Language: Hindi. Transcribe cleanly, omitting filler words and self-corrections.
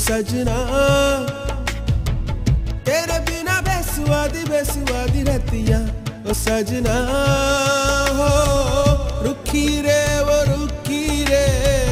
सजना तेरे बिना बेसुआदी बेसुआदी रहतिया ओ सजना हो रुखी रे